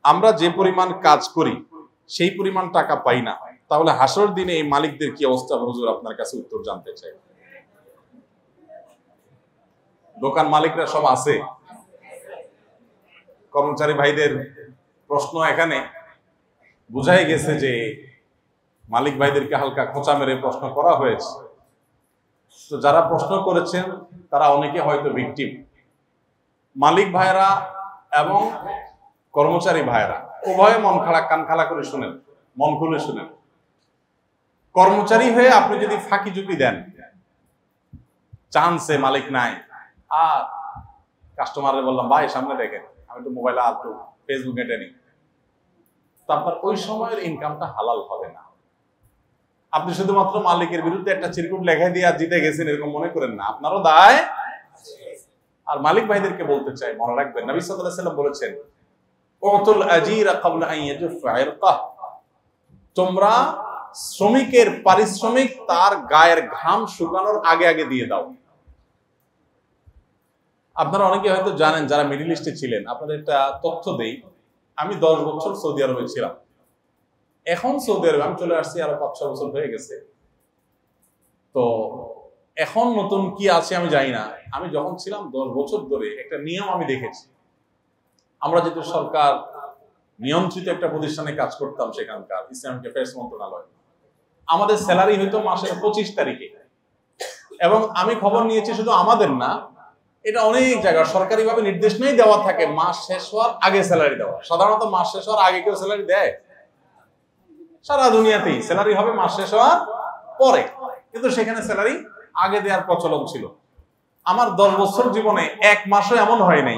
আমরা যে পরিমাণ কাজ করি সেই পরিমাণ টাকা পাই না, তাহলে হাসর দিনে এই মালিকদের কি অবস্থা হুজুর, আপনার কাছে উত্তর জানতে চাই। দোকান মালিকরা সব আছে, কর্মচারী ভাইদের প্রশ্ন এখানে বুঝাই গেছে যে মালিক ভাইদেরকে হালকা খোঁচা মেরে প্রশ্ন করা হয়েছে। তো যারা প্রশ্ন করেছেন তারা অনেকে হয়তো ভিকটিম। মালিক ভাইরা এবং কর্মচারী ভাইরা উভয়ে মন খাড়া কান খাড়া করে শুনেন, মন খুলে শুনেন। কর্মচারী হয়ে আপনি যদি ফাঁকি ঝুঁকি দেন, চান্সে মালিক নাই, আর কাস্টমারে বললাম ভাই সামনে দেখেন, আমি তো মোবাইলে আর তো ফেসবুক ঘেঁটে নিই, তো আপনার ওই সময়ের ইনকামটা হালাল হবে না। আপনি শুধুমাত্র মালিকের বিরুদ্ধে একটা চিরকুট লেখা দিয়ে আর জিতে গেছেন এরকম মনে করেন না, আপনারও দায়। আর মালিক ভাইদেরকে বলতে চাই, মনে রাখবেন নবী সাল্লাল্লাহু আলাইহি ওয়াসাল্লাম বলেছেন, উতুল আজিরা ক্বাবলা আন ইয়াজফা ইরকাহ, তোমরা শ্রমিকের পারিশ্রমিক তার গায়ের ঘাম শুকানোর আগে আগে দিয়ে দাও। আপনারা অনেকে হয়তো জানেন যারা মিডল ইস্টে ছিলেন, আপনাদের একটা তথ্য দেই। আমি 10 বছর সৌদি আরবে ছিলাম। এখন সৌদি আরবে আমি চলে আসছি, আরো 5-6 বছর হয়ে গেছে। তো এখন নতুন কি আছে আমি জানি না। আমি যখন ছিলাম 10 বছর ধরে একটা নিয়ম আমি দেখেছি। আমরা যেহেতু সরকার নিয়ন্ত্রিত একটা প্রতিষ্ঠানে কাজ করতাম, সেখানকার ইসলামিক অ্যাফেয়ার্স মন্ত্রণালয়, আমাদের স্যালারি হইতো মাসের 25 তারিখে। এবং আমি খবর নিয়েছি শুধু আমাদের না, এটা অনেক জায়গায় সরকারিভাবে নির্দেশ নেই দেওয়া থাকে মাস শেষ হওয়ার আগে স্যালারি দেওয়া। সাধারণত মাস শেষ হওয়ার আগে কেউ স্যালারি দেয়? সারা দুনিয়াতেই স্যালারি হবে মাস শেষ হওয়ার পরে, কিন্তু সেখানে স্যালারি আগে দেওয়ার প্রচলন ছিল। আমার 10 বছর জীবনে এক মাসও এমন হয় নাই,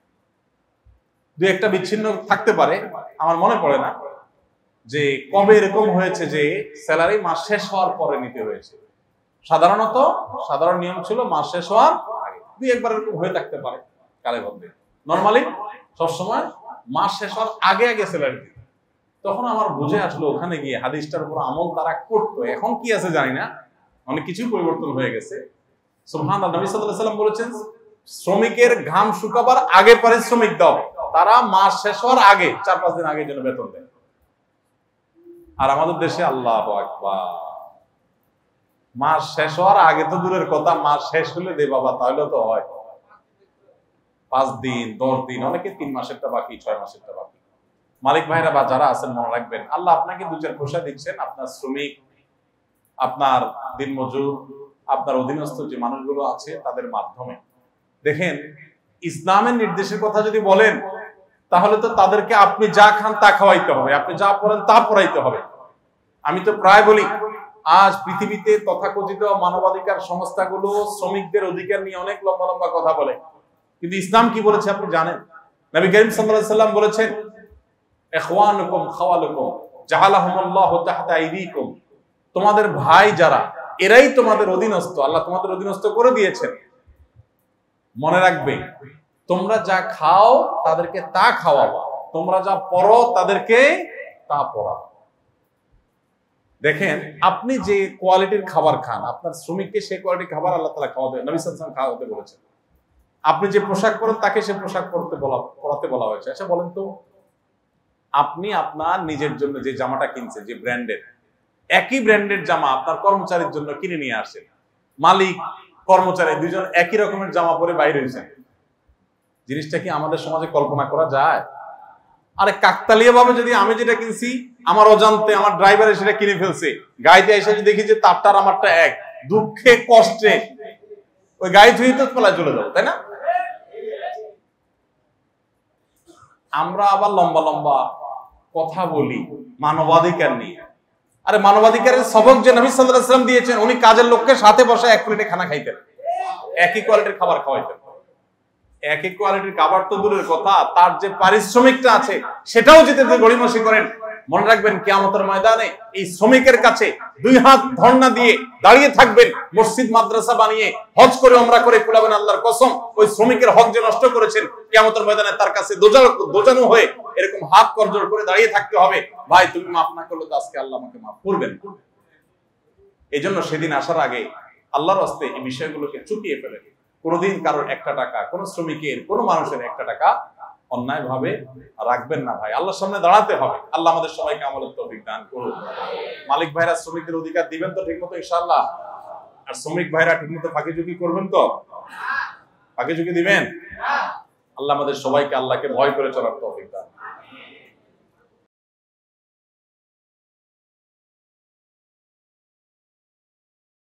দু একটা বিচ্ছিন্ন থাকতে পারে, আমার মনে পড়ে না যে কবে এরকম হয়েছে যে স্যালারি মাস শেষ হওয়ার পরে নিতে হয়েছে। সাধারণত সাধারণ নিয়ম ছিল মাস শেষ হওয়ার আগে। দুই একবার এরকম হয়ে থাকতে পারে কালে বন্ধে, নর্মালি সবসময় মাস শেষ হওয়ার আগে আগে স্যালারি দিত। তখন আমার বুঝে আসলো ওখানে গিয়ে হাদিসটার উপর আমল তারা করতো। এখন কি আছে জানি না, অনেক কিছুই পরিবর্তন হয়ে গেছে। সুবহানাল্লাহ, নবী সাল্লাল্লাহু আলাইহি ওয়াসাল্লাম বলেছেন, শ্রমিকের ঘাম শুকাবার আগে পারিশ্রমিক দাও, তারা মাস শেষ হওয়ার আগে 4-5 দিন আগে যেন বেতন দেয়। আর আমাদের দেশে আল্লাহু আকবার, মাস শেষ হওয়ার আগে তো দূরের কথা, মাস শেষ হলে দে বাবা, তাহলে তো হয় 5 দিন 10 দিন, অনেকে 3 মাসেরটা বাকি, 6 মাসেরটা বাকি। মালিক ভাইরা বা যারা আছেন মনে রাখবেন, আল্লাহ আপনাকে 2-4 পয়সা দিচ্ছেন, আপনার শ্রমিক, আপনার দিনমজুর, আপনার অধীনস্থ যে মানুষগুলো আছে তাদের মাধ্যমে। দেখেন, ইসলামের নির্দেশের কথা যদি বলেন, তাহলে তো তাদেরকে আপনি যা খান তা খাওয়াইতে হবে, আপনি যা পড়েন তা পড়াইতে হবে। আমি তো প্রায় বলি, আজ পৃথিবীতে তথাকথিত মানবাধিকার সংস্থাগুলো শ্রমিকদের অধিকার নিয়ে অনেক লম্বা লম্বা কথা বলে, কিন্তু ইসলাম কি বলেছে আপনি জানেন? নবী করিম সাল্লাল্লাহু আলাইহি ওয়াসাল্লাম বলেছেন, ইখওয়ানুকুম খাওয়ালুকুম জাআলাহুমুল্লাহু তাহতা আইদিকুম, তোমাদের ভাই যারা, এরাই তোমাদের অধীনস্থ, আল্লাহ তোমাদের অধীনস্থ করে দিয়েছেন। মনে রাখবে, তোমরা যা খাও তাদেরকে তা খাওয়াবা, তোমরা যা পড়ো তাদেরকে তা পড়াও। দেখেন, আপনি যে কোয়ালিটির খাবার খান, আপনার শ্রমিককে সেই কোয়ালিটির খাবার আল্লাহ তাআলা খাওয়াতে, নবী সাল্লাল্লাহু আলাইহি ওয়াসাল্লাম খাওয়াতে বলেছেন। আপনি যে পোশাক পরেন তাকে সে পোশাক পরাতে বলা হয়েছে। আচ্ছা বলেন তো, আপনি আপনার নিজের জন্য যে জামাটা কিনছেন, যে ব্র্যান্ডের, একই ব্র্যান্ডের জামা আপনার কর্মচারীর জন্য কিনে নিয়ে আসেন, মালিক কর্মচারী দুইজন একই রকমের জামা পরে বাইরে হয়েছেন, জিনিসটা কি আমাদের সমাজে কল্পনা করা যায়? আরে কাকতালীয় ভাবে যদি আমি যেটা কিনছি, আমার অজান্তে আমার ড্রাইভার সেটা কিনে ফেলছে, গাড়িতে এসে দেখি যে তারটার আমারটা এক, দুঃখে কষ্টে ওই গাড়ি ধুয়ে তো পালায় চলে যাবো, তাই না? আমরা আবার লম্বা লম্বা কথা বলি মানবাধিকার নিয়ে। আরে মানবাধিকারের সবক যে নবী সাল্লাল্লাহু আলাইহি ওয়াসাল্লাম দিয়েছেন, উনি কাজের লোককে সাথে বসে এক প্লেটে খানা খাইতেন, একই কোয়ালিটির খাবার খাওয়াইতেন। একই কোয়ালিটির খাবার তো দূরের কথা, তার যে পারিশ্রমিকটা আছে সেটাও যদি গড়িমসি করেন, মনে রাখবেন কিয়ামতের ময়দানে এই শ্রমিকের কাছে 2 হাত ধর্ণা দিয়ে দাঁড়িয়ে থাকবেন, মসজিদ মাদ্রাসা বানিয়ে হজ করে উমরা করে কুলাবেন আল্লাহর কসম, ওই শ্রমিকের হক যে নষ্ট করেছেন, কিয়ামতের ময়দানে তার কাছে দোজানো হয়ে এরকম হাত করজোড় করে দাঁড়িয়ে থাকতে হবে, ভাই তুমি মাফ না করলে তো আজকে আল্লাহ আমাকে মাফ করবেন। এজন্য সেদিন আসার আগে আল্লাহর রাস্তে এই বিষয়গুলোকে চুকিয়ে ফেলে। কোনোদিন কারোর 1 টাকা, কোন শ্রমিকের, কোন মানুষের 1 টাকা অন্যায় ভাবে রাখবেন না ভাই, আল্লাহর সামনে দাঁড়াতে হবে। আল্লাহ আমাদের সবাইকে আমলের তৌফিক দান করুন। মালিক ভাইরা শ্রমিকদের অধিকার দিবেন তো ঠিকমতো ইনশাআল্লাহ? আর শ্রমিক ভাইরা ঠিকমতো ফাঁকি ঝুঁকি করবেন তো? ফাঁকি ঝুঁকি দিবেন? আল্লাহ আমাদের সবাইকে আল্লাহকে ভয় করে চলার তৌফিক দান।